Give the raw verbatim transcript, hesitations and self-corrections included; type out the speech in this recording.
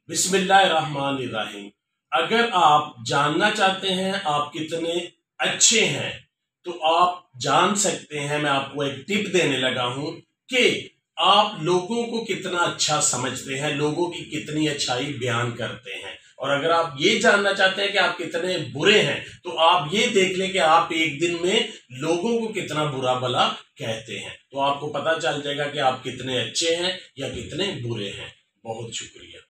बिस्मिल्लाहिर्रहमानिर्रहीम। अगर आप जानना चाहते हैं आप कितने अच्छे हैं तो आप जान सकते हैं, मैं आपको एक टिप देने लगा हूं कि आप लोगों को कितना अच्छा समझते हैं, लोगों की कितनी अच्छाई बयान करते हैं। और अगर आप ये जानना चाहते हैं कि आप कितने बुरे हैं तो आप ये देख लें कि आप एक दिन में लोगों को कितना बुरा भला कहते हैं, तो आपको पता चल जाएगा कि आप कितने अच्छे हैं या कितने बुरे हैं। बहुत शुक्रिया।